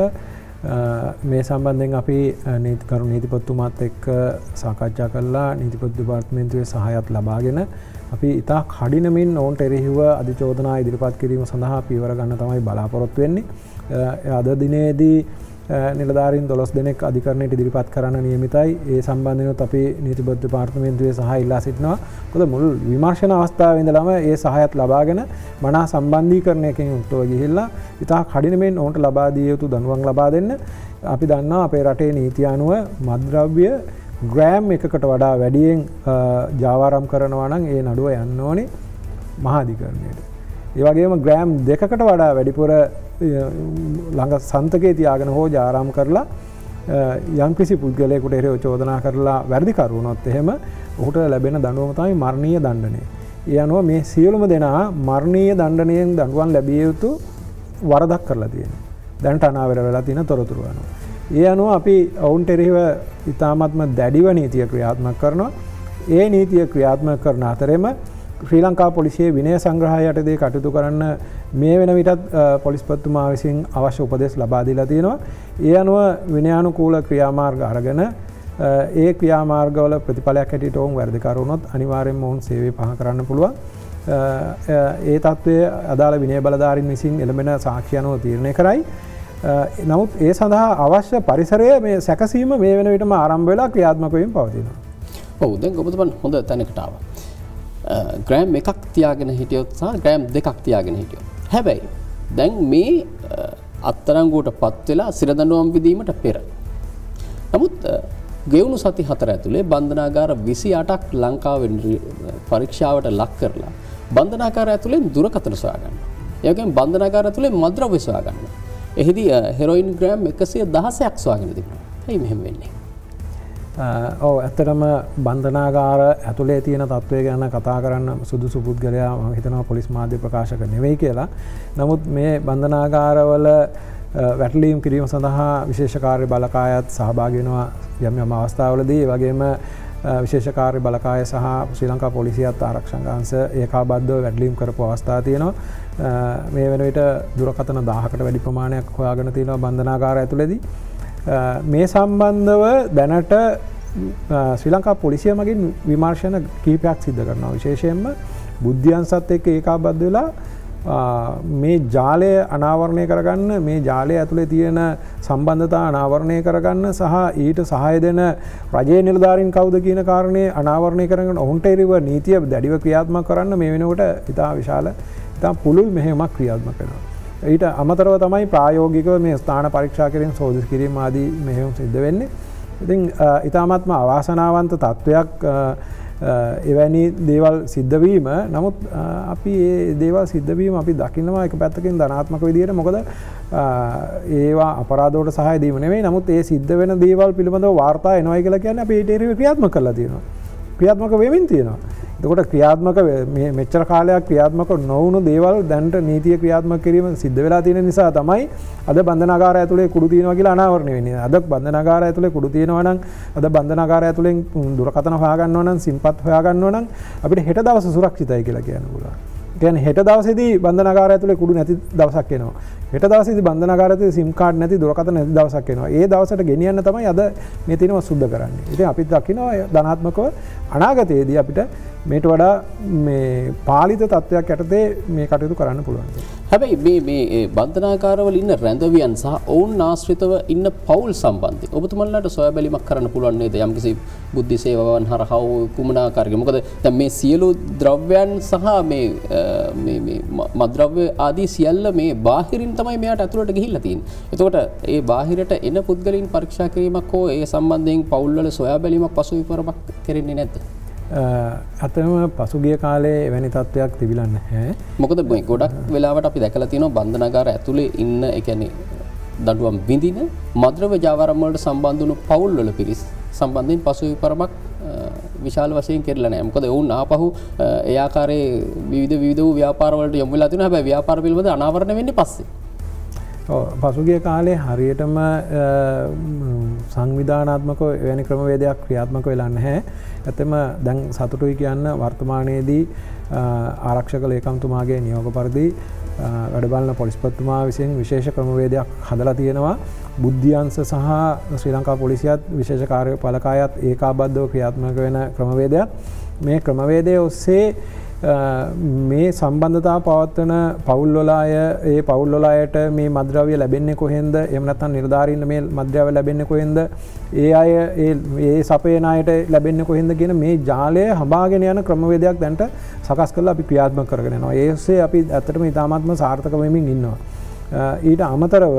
මේ සම්බන්ධයෙන් අපි නීතිකරු නීතිපතිතුමාත් එක්ක සාකච්ඡා කළා. නීතිපති දෙපාර්තමේන්තුවේ සහායත් ලබාගෙන අපි ඉතා කඩිනමින් ඔවුන්ට එරෙහිව අධිචෝදනා ඉදිරිපත් කිරීම සඳහා පියවර ගන්න තමයි බලාපොරොත්තු වෙන්නේ. අද දිනේදී නිලධාරීන් 12 දෙනෙක් අධිකරණයට ඉදිරිපත් කරන්න නියමිතයි. ඒ සම්බන්ධව අපි නීතිපති දෙපාර්තමේන්තුවේ සහාය ඉල්ලා සිටිනවා. මොකද මුල් විමර්ශන අවස්ථාවේ ඉඳලම ඒ සහායත් ලබාගෙන මනා සම්බන්ධීකරණයකින් යුක්තව ගිහිල්ලා ඉතා කඩිනමින් ඔවුන්ට ලබා දිය යුතු දඬුවම් ලබා දෙන්න. අපි දන්නවා අපේ රටේ නීතිය අනුව මත්ද්‍රව්‍ය ග්‍රෑම් එකකට වඩා වැඩියෙන් ජාවාරම් කරනවා නම් ඒ නඩුව යන්න ඕනේ මහාධිකරණයට. ඒ වගේම ග්‍රෑම් 2කට වඩා වැඩිපුර ළඟ සන්තකේ තියාගෙන හෝ ජාවාරම් කරලා යම්කිසි පුද්ගලයෙකුට එරෙහිව චෝදනා කරලා වැරදිකරු වුණොත් එහෙම ඔහුට ලැබෙන දඬුවම තමයි මරණීය දණ්ඩනය. ඒ අනුව මේ සියලුම දෙනා මරණීය දණ්ඩනයෙන් දඬුවම් ලැබිය යුතු වරදක් කරලා තියෙනවා. දැනට අනාවර වෙලා තියෙන තොරතුරු අනුව. ඒ අනුව අපි ඔවුන්ට එරෙහිව ඉතාමත්ම දැඩිව නීතිය ක්‍රියාත්මක කරනවා. ඒ නීතිය ක්‍රියාත්මක කරන අතරෙම ශ්‍රී ලංකා පොලිසියේ විනය සංග්‍රහය යටතේ කටයුතු කරන්න මේ වෙන විටත් පොලිස්පතිතුමා විසින් අවශ්‍ය උපදෙස් ලබා දීලා තියෙනවා. ඒ අනුව විනයානුකූල ක්‍රියාමාර්ග අරගෙන ඒ ක්‍රියාමාර්ගවල ප්‍රතිඵලයක් හැටියට ඔවුන් වැරදිකරු වුණොත් අනිවාර්යයෙන්ම ඔවුන් සේවය පහ කරන්න පුළුවන්. ඒ තත්ත්වය අදාළ විනය බලධාරීන් විසින් එළඹෙන සාක්ෂි අනුව තීරණය කරයි. නමුත් ඒ සඳහා අවශ්‍ය පරිසරය මේ සැකසීම මේ වෙන විටම ආරම්භ වෙලා ක්‍රියාත්මක වෙමින් පවතිනවා. ඔව් දැන් ඔබතුමන් හොඳ තැනකට ආවා. ග්‍රෑම් එකක් තියාගෙන හිටියොත් සහ ග්‍රෑම් දෙකක් තියාගෙන හිටියොත්. හැබැයි දැන් මේ අත්අඩංගුවට පත් වෙලා සිරදඬුවම් විදීමට පෙර. නමුත් ගෙවුණු සති 4 ඇතුලේ බන්ධනාගාර 28ක් ලංකාවෙන් පරීක්ෂාවට ලක් කරලා බන්ධනාගාර ඇතුලෙන් දුරකථන සොයා ගන්නවා. ඒ වගේම බන්ධනාගාර ඇතුලේ මද්‍රව්‍ය සොයා ගන්නවා. එහිදී හෙරොයින් ග්‍රෑම් 116ක් සොයාගෙන තිබුණා. ඇයි මෙහෙම වෙන්නේ? ඔව් ඇත්තටම බන්ධනාගාර ඇතුලේ තියෙන තත්ත්වය ගැන කතා කරන්න සුදුසු පුද්ගලයා මම හිතනවා පොලිස් මාධ්‍ය ප්‍රකාශක නෙවෙයි කියලා. නමුත් මේ බන්ධනාගාරවල වැටලීම් කිරීම සඳහා විශේෂ කාර්ය බලකායත් සහභාගී වෙනවා යම් යම් අවස්ථාවලදී. ඒ වගේම විශේෂ කාර්ය බලකාය සහ ශ්‍රී ලංකා පොලිසියත් ආරක්ෂක අංශ ඒකාබද්ධව වැටලීම් කරපු අවස්ථා තියෙනවා. මේ වෙන විට දුරකථන 1000කට වැඩි ප්‍රමාණයක් හොයාගෙන තියෙනවා බන්ධනාගාර ඇතුලේදී. මේ සම්බන්ධව දැනට ශ්‍රී ලංකා පොලිසිය මගින් විමර්ශන කිහිපයක් සිදු කරනවා. විශේෂයෙන්ම බුද්ධ්‍යංශත් එක්ක ඒකාබද්ධ වෙලා මේ ජාලය අනාවරණය කරගන්න, මේ ජාලය ඇතුලේ තියෙන සම්බන්ධතා අනාවරණය කරගන්න සහ ඊට සහාය දෙන රජයේ නිලධාරීන් කවුද කියන කාරණේ අනාවරණය කරගෙන ඔවුන්ට එරෙහිව නීතිය දැඩිව ක්‍රියාත්මක කරන්න මේ වෙනකොට ඉතා විශාල ඉතා පුළුල් මෙහෙයුමක් ක්‍රියාත්මක වෙනවා. ඊට අමතරව තමයි ප්‍රායෝගිකව මේ ස්ථාන පරීක්ෂා කිරීම, සෝදිසි කිරීම ආදී මෙහෙයුම් සිද්ධ වෙන්නේ. ඉතින් ඉතාමත්ම අවාසනාවන්ත තත්ත්වයක් එවැනි දේවල් සිද්ධවීම. නමුත් අපි ඒ දේවල් සිද්ධවීම අපි දකිනවා එක පැත්තකින් ධනාත්මක විදියට. මොකද ඒවා අපරාධවලට සහාය දීම නෙවෙයි. නමුත් ඒ සිද්ධ වෙන දේවල් පිළිබඳව වාර්තා එනවයි කියලා කියන්නේ අපි ඊට එරෙහිව ක්‍රියාත්මක කරලා තියෙනවා. ක්‍රියාත්මක වෙමින් තියෙනවා. එතකොට ක්‍රියාත්මක මෙච්චර කාලයක් ක්‍රියාත්මක නොවුණු දේවල් දැනට නීතිය ක්‍රියාත්මක කිරීම සිද්ධ වෙලා තියෙන නිසා තමයි අද බන්ධනාගාරය ඇතුලේ කුඩු තියෙනවා කියලා අනාවරණය වෙන්නේ. අද බන්ධනාගාරය ඇතුලේ කුඩු තියෙනවා නම්, අද බන්ධනාගාරය ඇතුලෙන් දුරකථන හොයා ගන්නවා නම්, සිම්පත් හොයා ගන්නවා නම් අපිට හෙට දවස සුරක්ෂිතයි කියලා කියන්න පුළුවන්. කියන්නේ හෙට දවසේදී බන්ධනාගාරය ඇතුලේ කුඩු නැති දවසක් එනවා. හෙට දවසේදී බන්ධනාගාරය ඇතුලේ සිම් කාඩ් නැති දුරකථන නැති දවසක් එනවා. ඒ දවසට ගෙනියන්න තමයි අද මේ තියෙනවා සුද්ධ කරන්නේ. ඉතින් අපි දකිනවා ධනාත්මකව අනාගතයේදී අපිට මේට වඩා මේ පාලිත තත්ත්වයක් යටතේ මේ කටයුතු කරන්න පුළුවන්. හැබැයි මේ බන්ධනාගාරවල ඉන්න රැඳවියන් සහ ඔවුන් ආශ්‍රිතව ඉන්න පවුල් සම්බන්ධයෙන් ඔබතුමන්ලාට සොයා බැලීමක් කරන්න පුළුවන් නේද? යම්කිසි බුද්ධි සේවාවන් හරහා කුමනාකාරක. මොකද දැන් මේ සියලු ද්‍රව්‍යයන් සහ මේ මද්‍රව්‍ය ආදී සියල්ල මේ බාහිරින් තමයි මෙයාට ඇතුළට ගිහිල්ලා තියෙන්නේ. එතකොට ඒ බාහිරට එන පුද්ගලයන් පරීක්ෂා කිරීමක් හෝ ඒ සම්බන්ධයෙන් පවුල් වල සොයා බැලීමක් පසුවිපරමක් කරන්නේ නැද්ද? අතම පසුගිය කාලේ එවැනි තත්ත්වයක් තිබිලා නැහැ. මොකද මේ ගොඩක් වෙලාවට අපි දැකලා තියෙනවා බන්ධනාගාර ඇතුලේ ඉන්න ඒ කියන්නේ දඬුවම් විඳින මද්‍රව්‍ය ජාවාරම් වලට සම්බන්ධ වුණු පවුල් වල පිරිස් සම්බන්ධයෙන් පසුවිපරමක් විශාල වශයෙන් කෙරෙලා නැහැ. මොකද ඔවුන් ආපහු ඒ ආකාරයේ විවිධ වූ ව්‍යාපාර වලට යොමු වෙලා තියෙනවා. හැබැයි ව්‍යාපාර පිළිබඳ අනාවරණය වෙන්නේ පස්සේ. පසුගිය කාලේ හරියටම සංවිධානාත්මකව එවැනි ක්‍රමවේදයක් ක්‍රියාත්මක වෙලා නැහැ. ඇත්තම දැන් සතුටුයි කියන්න වර්තමානයේදී ආරක්ෂක ලේකම්තුමාගේ නියෝග පරිදි වැඩ බලන පොලිස්පතිතුමා විසින් විශේෂ ක්‍රමවේදයක් හදලා තියෙනවා. බුද්ධ්‍යංශ සහ ශ්‍රී ලංකා පොලිසියත් විශේෂ කාර්ය බලකායත් ඒකාබද්ධව ක්‍රියාත්මක වෙන ක්‍රමවේදයක්. මේ ක්‍රමවේදය ඔස්සේ මේ සම්බන්ධතාව පවත්වන පවුල් වල අය, ඒ පවුල් වල අයට මේ මද්‍රව්‍ය ලැබෙන්නේ කොහෙන්ද? එහෙම නැත්නම් නිලධාරීන් මේ මද්‍රව්‍ය ලැබෙන්නේ කොහෙන්ද? ඒ අය ඒ සපයන අයට ලැබෙන්නේ කොහෙන්ද කියන මේ ජාලය හඹාගෙන යන ක්‍රමවේදයක් දැන්ට සකස් කරලා අපි ක්‍රියාත්මක කරගෙන යනවා. ඒ ඔස්සේ අපි ඇත්තටම ඉතාමත්ම සාර්ථක වෙමින් ඉන්නවා. ඊට අමතරව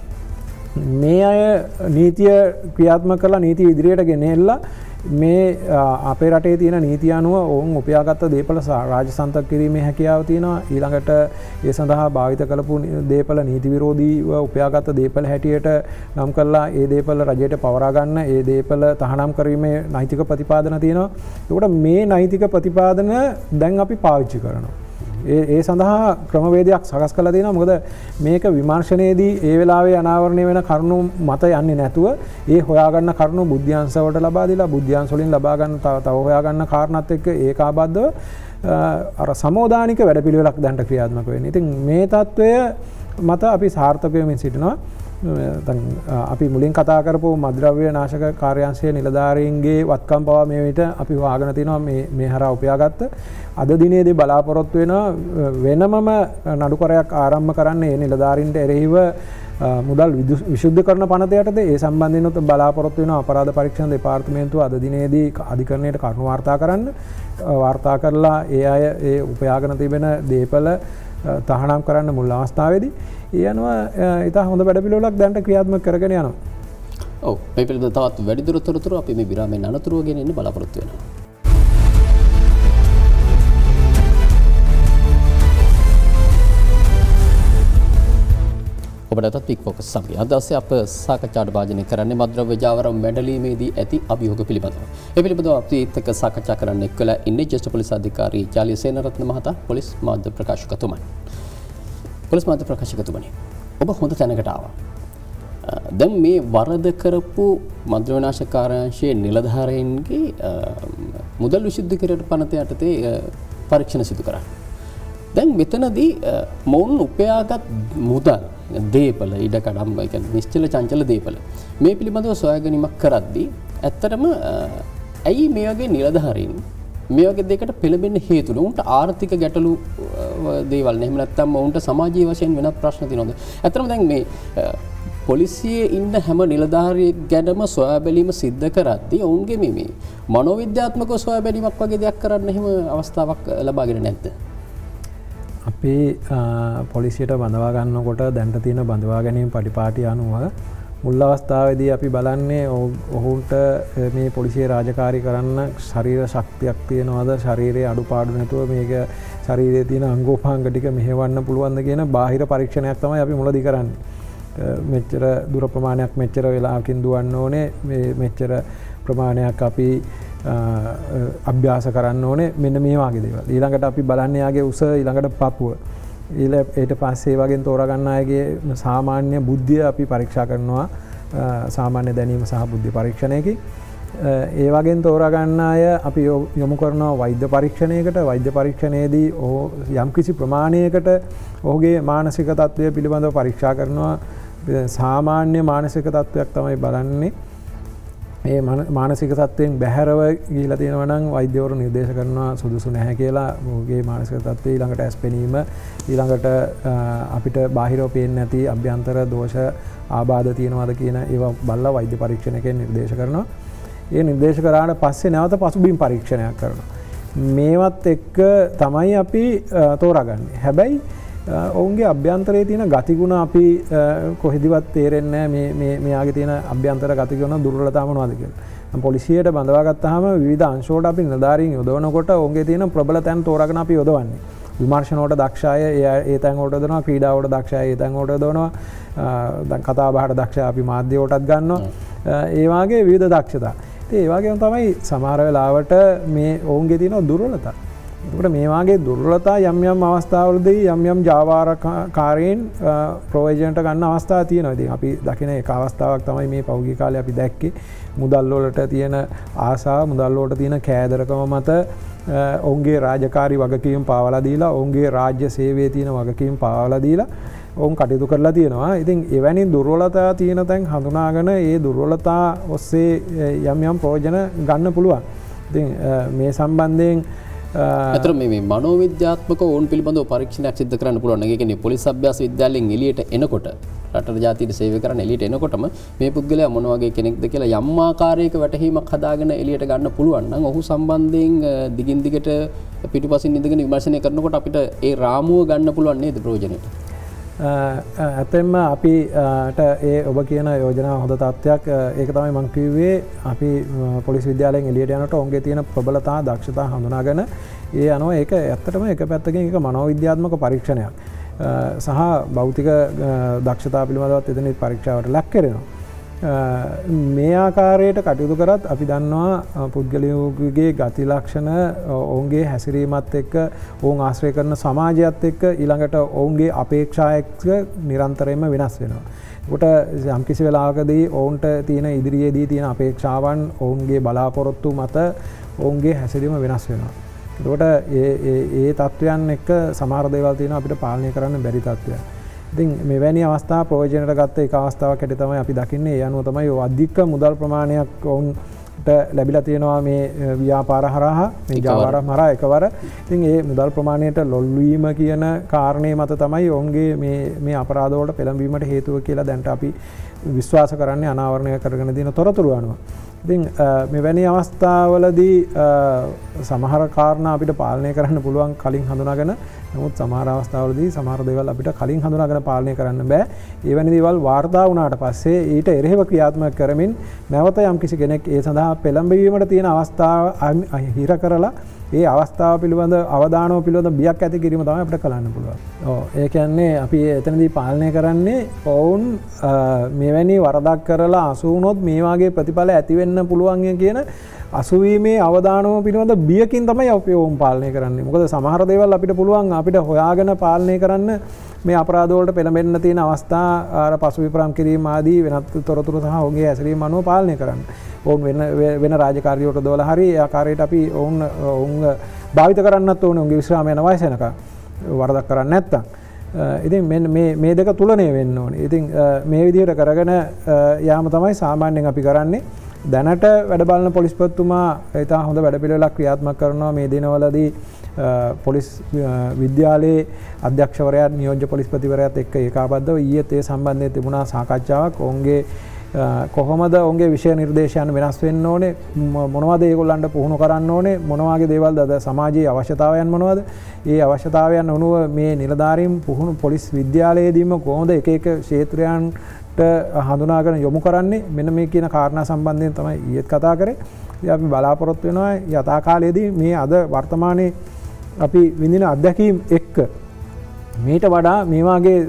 මේ අය නීතිය ක්‍රියාත්මක කරලා නීතිය ඉදිරියට ගෙනෙලා මේ අපේ රටේ තියෙන නීතිය අනුව ඔවුන් උපයාගත්ත දේපල රාජසන්තක කිරීමේ හැකියාව තියෙනවා. ඊළඟට ඒ සඳහා භාවිත කළපු දේපල නීති විරෝධීව උපයාගත්ත දේපල හැටියට නම් කරලා ඒ දේපල රජයට පවරා ගන්න, ඒ දේපල තහනම් කිරීමේ නෛතික ප්‍රතිපාදන තියෙනවා. ඒකට මේ නෛතික ප්‍රතිපාදන දැන් අපි පාවිච්චි කරනවා. ඒ සඳහා ක්‍රමවේදයක් සකස් කරලා තියෙනවා. මොකද මේක විමර්ශනයේදී ඒ වෙලාවේ අනාවරණය වෙන කරුණු මත යන්නේ නැතුව ඒ හොයාගන්න කරුණු බුද්ධ්‍යංශ වලට ලබා දීලා බුද්ධ්‍යංශ වලින් ලබා ගන්න තව හොයාගන්න කාරණාත් එක්ක ඒකාබද්ධව අර සමෝදානික වැඩපිළිවෙලක් දැන්ට ක්‍රියාත්මක වෙන්නේ. ඉතින් මේ తත්වය මත අපි සාර්ථක වෙමින් සිටිනවා. අපි මුලින් කතා කරපු මද්‍රව්‍ය නාශක කාර්යාංශයේ නිලධාරීන්ගේ වත්කම් පවා මේ විට අපි හොයාගෙන තිනවා මේ හරහා උපයාගත්ත. අද දිනේදී බලාපොරොත්තු වෙනවා වෙනමම නඩුකරයක් ආරම්භ කරන්න ඒ නිලධාරීන්ට එරෙහිව මුදල් විශුද්ධ කරන පනත යටතේ ඒ සම්බන්ධයෙන් උත් බලාපොරොත්තු වෙනවා අපරාධ පරීක්ෂණ දෙපාර්තමේන්තුව අද දිනේදී අධිකරණයට කරුණු වාර්තා කරන්න. වාර්තා කරලා ඒ අය ඒ උපයාගෙන තිබෙන දේපල තහනම් කරන්න මුල් අවස්ථාවේදී ඒ අනුව ඉතා හොඳ වැඩපිළිවෙලක් දැනට ක්‍රියාත්මක කරගෙන යනවා. ඔව් මේ පිළිබඳව තවත් වැඩිදුර තොරතුරු අපි මේ විරාමයෙන් අනතුරුව ගෙන එන්න බලාපොරොත්තු වෙනවා. ඔබටත් පික් ෆෝකස් සමග අද දවසේ අප සාකච්ඡාට භාජනය කරන්නේ මද්‍රව්‍ය ජාවාරම් මැඩලීමේදී ඇති අභියෝග පිළිබඳව. ඒ පිළිබඳව අපි එක්ක සාකච්ඡා කරන්න එක්කලා ඉන්නේ ජ්‍යෙෂ්ඨ පොලිස් අධිකාරී ජාලිය සේනරත්න මහතා පොලිස් මාධ්‍ය ප්‍රකාශකතුමනි. පොලිස් මාධ්‍ය ප්‍රකාශකතුමනි ඔබ හොඳ තැනකට ආවා. දැන් මේ වරද කරපු මද්‍රව්‍ය නාශක කාර්යාංශයේ නිලධාරීන්ගේ මුදල් විශුද්ධ කිරීමට පනත යටතේ පරීක්ෂණ සිදු කරා. දැන් මෙතනදී මොවුන් උපයාගත් මුදල් දේපල ඉඩකඩම් නිශ්චල චංචල දේපල මේ පිළිබඳව සොයා ගැනීමක් කරද්දී ඇත්තටම ඇයි මේ වගේ නිලධාරීන් මේ වගේ දෙයකට පෙළඹෙන්න හේතුව උන්ට ආර්ථික ගැටලු දේවල් එහෙම නැත්නම් උන්ට සමාජීය වශයෙන් වෙනත් ප්‍රශ්න තියෙනවද? ඇත්තටම දැන් මේ පොලිසියේ ඉන්න හැම නිලධාරියෙක් ගැනම සොයා බැලීම සිද්ධ කරද්දී ඔවුන්ගේ මේ මනෝවිද්‍යාත්මක සොයා බැලීමක් වගේ දෙයක් කරන්න එහෙම අවස්ථාවක් ලබාගෙන නැද්ද? අපි පොලිසියට බඳවා ගන්නකොට දැන්ට තියෙන බඳවා ගැනීම පටිපාටි අනුව මුල් අවස්ථාවේදී අපි බලන්නේ ඔහුන්ට මේ පොලිසිය රාජකාරී කරන්න ශරීර ශක්තියක් තියෙනවද ශරීරයේ අඩුපාඩු නැතුව මේක ශරීරයේ තියෙන අංගෝපාංග ටික මෙහෙවන්න පුළුවන්ද කියන බාහිර පරීක්ෂණයක් තමයි අපි මුලදී කරන්නේ. මෙච්චර දුර ප්‍රමාණයක් මෙච්චර වෙලාවකින් දුවන්න ඕනේ මෙච්චර ප්‍රමාණයක් අපි අභ්‍යාස කරන්න ඕනේ මෙන්න මේ වගේ දේවල්. ඊළඟට අපි බලන්නේ යාගේ උස ඊළඟට පපුව. ඊට පස්සේ ඒ වගේ තෝරගන්න අයගේ සාමාන්‍ය බුද්ධිය අපි පරීක්ෂා කරනවා සාමාන්‍ය දැනීම සහ බුද්ධි පරීක්ෂණයකින්. ඒ වගේ තෝරගන්න අය අපි යොමු කරනවා වෛද්‍ය පරීක්ෂණයකට. වෛද්‍ය පරීක්ෂණයේදී යම්කිසි ප්‍රමාණයකට ඔහුගේ මානසික තත්ත්වය පිළිබඳව පරීක්ෂා කරනවා. සාමාන්‍ය මානසික තත්ත්වයක් තමයි බලන්නේ. ඒ මානසික තත්ත්වයෙන් බැහැරව ගිහිලා තියෙනවා නම් වෛද්‍යවරු නිර්දේශ කරනවා සුදුසු නැහැ කියලා. ඔහුගේ මානසික තත්ත්වය ඊළඟට ඇස් පෙනීම ඊළඟට අපිට බාහිරව පේන්නේ නැති අභ්‍යන්තර දෝෂ ආබාධ තියෙනවද කියන ඒවා බලලා වෛද්‍ය පරීක්ෂණයකින් නිර්දේශ කරනවා. ඒ නිර්දේශ කරාට පස්සේ නැවත පසුබිම් පරීක්ෂණයක් කරනවා. මේවත් එක්ක තමයි අපි තෝරාගන්නේ. හැබැයි ඔවුන්ගේ අභ්‍යන්තරයේ තියෙන ගතිගුණ අපි කොහෙදිවත් තේරෙන්නේ නැහැ මෙයාගේ තියෙන අභ්‍යන්තර ගතිගුණ දුර්වලතා මොනවද කියලා. පොලිසියට බඳවා ගත්තාම විවිධ අංශ වලට අපි නිලධාරීන් යොදවනකොට ඔවුන්ගේ තියෙන ප්‍රබල තැන් තෝරාගෙන අපි යොදවන්නේ. විමර්ශන වලට දක්ෂ අය ඒ තැන් වලට යොදවනවා, ක්‍රීඩා වලට දක්ෂ අය ඒ තැන් වලට යොදවනවා, දැන් කතා බහට දක්ෂ අපි මාධ්‍ය වලටත් ගන්නවා. ඒ වාගේ විවිධ දක්ෂතා. ඉතින් ඒ වගේම තමයි සමහර වෙලාවට මේ ඔවුන්ගේ තියෙන දුර්වලතා. එතකොට මේ වාගේ දුර්වලතා යම් යම් අවස්ථාවලදී යම් යම් ජාවාරකාරයන් ප්‍රොවිජන්ට ගන්න අවස්ථා තියෙනවා. ඉතින් අපි දකින එක අවස්ථාවක් තමයි මේ පෞද්ගලික කාලේ අපි දැක්කේ මුදල් වලට තියෙන ආසාව, මුදල් වලට තියෙන කෑදරකම මත ඔවුන්ගේ රාජකාරී වගකීම් පාවලා දීලා, ඔවුන්ගේ රාජ්‍ය සේවයේ තියෙන වගකීම් පාවලා දීලා ඔවුන් කටයුතු කරලා තියෙනවා. ඉතින් එවැනි දුර්වලතා තියෙන තැන් හඳුනාගෙන ඒ දුර්වලතා ඔස්සේ යම් යම් ප්‍රයෝජන ගන්න පුළුවන්. ඉතින් මේ සම්බන්ධයෙන් අතර මේ මනෝවිද්‍යාත්මක ඕන් පිළිබඳව පරීක්ෂණයක් සිදු කරන්න පුළුවන්. ඒ කියන්නේ පොලිස් අභ්‍යාස විද්‍යාලයෙන් එළියට එනකොට රටට ජාතියට සේවය කරන්න එළියට එනකොටම මේ පුද්ගලයා මොන වගේ කෙනෙක්ද කියලා යම් ආකාරයක වැටහීමක් හදාගෙන එළියට ගන්න පුළුවන් නම් ඔහු සම්බන්ධයෙන් දිගින් දිගට පිටුපසින් ඉඳගෙන විමර්ශනය කරනකොට අපිට ඒ රාමුව ගන්න පුළුවන් නේද ප්‍රයෝජනෙට? ඇතෙන්ම අපිට ඒ ඔබ කියන යෝජනා හොඳ තත්ත්වයක්. ඒක තමයි මං කිව්වේ අපි පොලිස් විද්‍යාලයෙන් එළියට යනකොට ඔවුන්ගේ තියෙන ප්‍රබලතා දක්ෂතා හඳුනාගෙන ඒ අනුව ඒක ඇත්තටම එක පැත්තකින් ඒක මනෝවිද්‍යාත්මක පරීක්ෂණයක් සහ භෞතික දක්ෂතා පිළිබඳවත් එතන පරීක්ෂාවට ලක් කරනවා. මේ ආකාරයට කටයුතු කරත් අපි දන්නවා පුද්ගලයෙකුගේ ගති ලක්ෂණ ඔවුන්ගේ හැසිරීමත් එක්ක ඔවුන් ආශ්‍රය කරන සමාජයත් එක්ක ඊළඟට ඔවුන්ගේ අපේක්ෂා එක්ක නිරන්තරයෙන්ම වෙනස් වෙනවා. ඒකට යම් කිසි වෙලාවකදී ඔවුන්ට තියෙන ඉදිරියේදී තියෙන අපේක්ෂාවන් ඔවුන්ගේ බලාපොරොත්තු මත ඔවුන්ගේ හැසිරීම වෙනස් වෙනවා. ඒකට ඒ තත්ත්වයන් එක්ක සමහර දේවල් තියෙනවා අපිට පාලනය කරන්න බැරි තත්ත්වයක්. ඉතින් මෙවැනි අවස්ථා ප්‍රයෝජනයට ගත්ත එක අවස්ථාවක් ඇති තමයි අපි දකින්නේ. ඒ අනුව තමයි අධික මුදල් ප්‍රමාණයක් ඔවුන්ට ලැබිලා තියෙනවා මේ ව්‍යාපාර හරහා මේ ජාවාරම් හරහා එකවර. ඉතින් ඒ මුදල් ප්‍රමාණයට ලොල් වීම කියන කාරණේ මත තමයි ඔවුන්ගේ මේ අපරාධ වලට පෙළඹවීමට හේතුව කියලා දැන්ට අපි විශ්වාස කරන්නේ අනාවරණය කරගෙන දින තොරතුරු අනුව. ඉතින් මෙවැනි අවස්ථාවලදී සමහර කාරණා අපිට පාලනය කරන්න පුළුවන් කලින් හඳුනාගෙන, නමුත් සමහර අවස්ථාවලදී සමහර දේවල් අපිට කලින් හඳුනාගෙන පාලනය කරන්න බෑ. එවැනි දේවල් වාර්තා වුණාට පස්සේ ඊට එරෙහිව ක්‍රියාත්මක කරමින් නැවත යම්කිසි කෙනෙක් ඒ සඳහා පෙළඹවීමට තියෙන අවස්ථාව හිර කරලා ඒ අවස්ථාව පිළිබඳ අවධානය පිළිබඳ බියක් ඇති කිරීම තමයි අපිට කරන්න පුළුවන්. ඒ කියන්නේ අපි එතනදී පාලනය කරන්නේ ඔවුන් මෙවැනි වරදක් කරලා අසු වුණොත් මේ වගේ ප්‍රතිඵල ඇති වෙන්න පුළුවන් කියන අසුවීමේ අවධානම පිළිබඳ බියකින් තමයි අපි ඔවුන් පාලනය කරන්නේ. මොකද සමහර දේවල් අපිට පුළුවන් අපිට හොයාගෙන පාලනය කරන්න මේ අපරාධ වලට පෙළඹෙන්න තියෙන අවස්ථා අර පසුවිපරම් කිරීම ආදී වෙනත් තොරතුරු සහ ඔවුන්ගේ හැසිරීම අනුව පාලනය කරන්න. ඔවුන් වෙන රාජකාරියට දොලා හරි ඒ ආකාරයට අපි ඔවුන් භාවිත කරන්නත් ඕනේ උන්ගේ විශ්‍රාම යන වයස වෙනකන් වරදක් කරන්නේ නැත්තම්. ඉතින් මේ දෙක තුලනේ වෙන්න ඕනේ. ඉතින් මේ විදිහට කරගෙන යාම තමයි සාමාන්‍යයෙන් අපි කරන්නේ. දැනට වැඩ බලන පොලිස්පතිතුමා ඉතා හොඳ වැඩපිළිවෙලක් ක්‍රියාත්මක කරනවා මේ දිනවලදී. පොලිස් විද්‍යාලයේ අධ්‍යක්ෂවරයාත් නියෝජ්‍ය පොලිස්පතිවරයාත් එක්ක ඒකාබද්ධව ඊයේත් ඒ සම්බන්ධයෙන් තිබුණා සාකච්ඡාවක්. ඔවුන්ගේ කොහොමද ඔවුන්ගේ විෂය නිර්දේශයන් වෙනස් වෙන්න ඕනේ, මොනවද ඒගොල්ලන්ට පුහුණු කරන්න ඕනේ, මොනවාගේ දේවල්ද අද සමාජයේ අවශ්‍යතාවයන් මොනවද, ඒ අවශ්‍යතාවයන් අනුව මේ නිලධාරීන් පුහුණු පොලිස් විද්‍යාලයේදීම කොහොමද එක එක ක්ෂේත්‍රයන්ට හඳුනාගෙන යොමු කරන්නේ, මෙන්න මේ කියන කාරණා සම්බන්ධයෙන් තමයි ඊයේත් කතා කරේ. ඉතින් අපි බලාපොරොත්තු වෙනවා යථා කාලයේදී මේ අද වර්තමානයේ අපි විඳින අත්දැකීම් එක්ක මේට වඩා මේ වගේ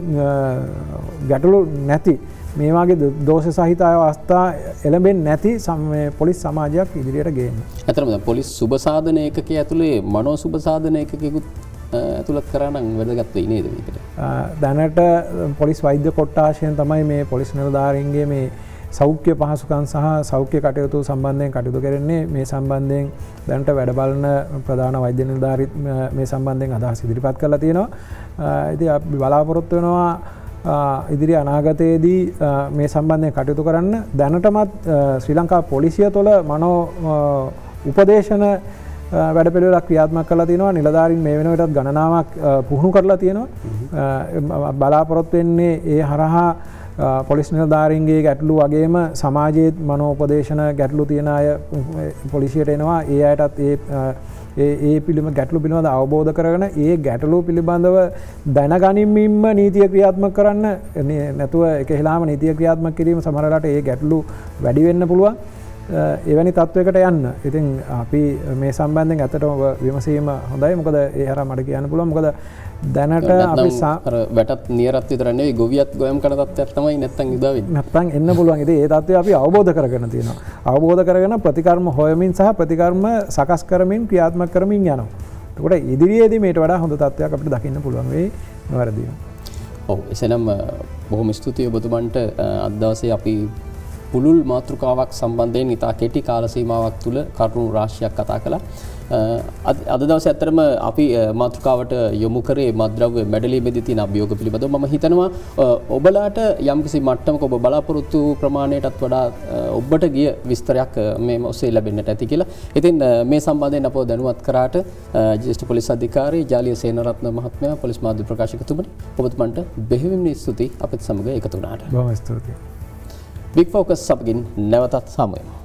ගැටලු නැති, මේ වගේ දෝෂ සහිත අවස්ථා එළඹෙන්නේ නැති පොලිස් සමාජයක් ඉදිරියට ගේන්න. ඇත්තටම පොලිස් සුබ සාධන ඒකකයේ ඇතුලේ මනෝ සුබ සාධන ඒකකයකුත් ඇතුළත් කරා නම් වැදගත් වෙයි නේද මේකට? දැනට පොලිස් වෛද්‍ය කොට්ටාශයෙන් තමයි මේ පොලිස් නිලධාරීන්ගේ මේ සෞඛ්‍ය පහසුකම් සහ සෞඛ්‍ය කටයුතු සම්බන්ධයෙන් කටයුතු කරන්නේ. මේ සම්බන්ධයෙන් දැනට වැඩ බලන ප්‍රධාන වෛද්‍ය නිලධාරීත් මේ සම්බන්ධයෙන් අදහස් ඉදිරිපත් කරලා තියෙනවා. ඉතින් අපි බලාපොරොත්තු වෙනවා ඉදිරි අනාගතයේදී මේ සම්බන්ධයෙන් කටයුතු කරන්න. දැනටමත් ශ්‍රී ලංකා පොලිසිය තුළ මනෝ උපදේශන වැඩපිළිවෙලක් ක්‍රියාත්මක කරලා තියෙනවා. නිලධාරීන් මේ වෙනකොටත් ගණනාවක් පුහුණු කරලා තියෙනවා. බලාපොරොත්තු වෙන්නේ ඒ හරහා පොලිස් නිලධාරීන්ගේ ගැටලු වගේම සමාජයේ මනෝ උපදේශන ගැටලු තියෙන අය පොලිසියට එනවා. ඒ අයටත් ඒ පිළිබඳ ගැටලු පිළිබඳව අවබෝධ කරගෙන ඒ ගැටලු පිළිබඳව දැනගනිමින්ම නීතිය ක්‍රියාත්මක කරන්න, නැතුව එකහෙලාම නීතිය ක්‍රියාත්මක කිරීම සමහර වෙලාවට ඒ ගැටලු වැඩි වෙන්න පුළුවන්. එවැනි තත්වයකට යන්න. ඉතින් අපි මේ සම්බන්ධයෙන් ඇත්තටම විමසීම හොඳයි. මොකද ඒ හරහා මට කියන්න පුළුවන්. මොකද දැනට අපි වැටත් නියරත් විතර නෙවෙයි ගොවියත් ගොයම් කරන තත්ත්වයක් තමයි නැත්තම් ඉදා වෙන්නේ. නැත්තම් එන්න පුළුවන්. ඉතින් ඒ තත්ත්වය අපි අවබෝධ කරගෙන තියෙනවා. අවබෝධ කරගෙන ප්‍රතිකර්ම හොයමින් සහ ප්‍රතිකර්ම සකස් කරමින් ක්‍රියාත්මක කරමින් යනවා. එතකොට ඉදිරියේදී මේට වඩා හොඳ තත්ත්වයක් අපිට දකින්න පුළුවන් වෙයි නොවැරදිව. ඔව් එසේනම් බොහොම ස්තුතියි ඔබතුමන්ට. අද දවසේ අපි පුළුල් මාතෘකාවක් සම්බන්ධයෙන් ඉතා කෙටි කාල සීමාවක් තුළ කරුණු රාශියක් කතා කළා. අද දවසේ ඇත්තටම අපි මාතෘකාවට යොමු කරේ මත්ද්‍රව්‍ය මැඩලීමේදී තියෙන අභියෝග පිළිබඳව. මම හිතනවා ඔබලාට යම්කිසි මට්ටමක ඔබ බලාපොරොත්තු ප්‍රමාණයටත් වඩා ඔබට ගිය විස්තරයක් මේ ඔස්සේ ලැබෙන්නට ඇති කියලා. ඉතින් මේ සම්බන්ධයෙන් අපව දැනුවත් කරාට ජ්‍යෙෂ්ඨ පොලිස් අධිකාරී ජාලිය සේනරත්න මහත්මයා, පොලිස් මාධ්‍ය ප්‍රකාශකතුමනි, ඔබතුමන්ට බෙහෙවින්ම ස්තුතියි අපිට සමග එකතු වුණාට. බොහොම ස්තුතියි. Big Focus සමගින් නැවතත් සමුවෙමු.